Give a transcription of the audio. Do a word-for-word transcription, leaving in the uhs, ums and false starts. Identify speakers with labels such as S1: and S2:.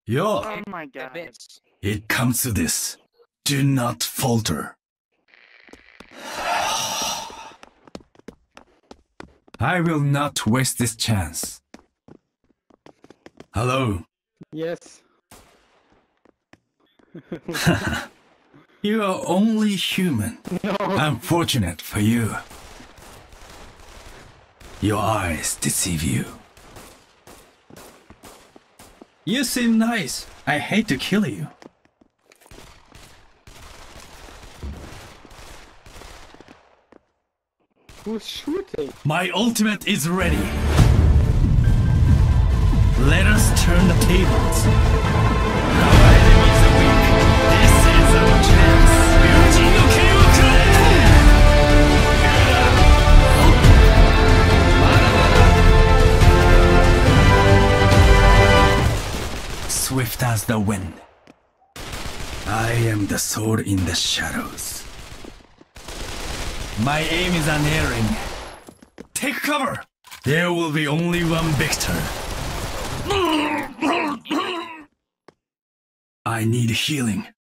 S1: Yo,
S2: Oh my god.
S3: Bitch.
S1: it comes to this. Do not falter. I will not waste this chance. Hello.
S2: Yes.
S1: You are only human.
S2: No.
S1: Unfortunate for you. Your eyes deceive you. You seem nice. I hate to kill you.
S2: Who's shooting?
S1: My ultimate is ready. Let us turn the tables. Our enemies are weak. This is our chance. Ryujin no Ken wo kure! Swift as the wind. I am the sword in the shadows. My aim is unerring. Take cover! There will be only one victor. I need healing.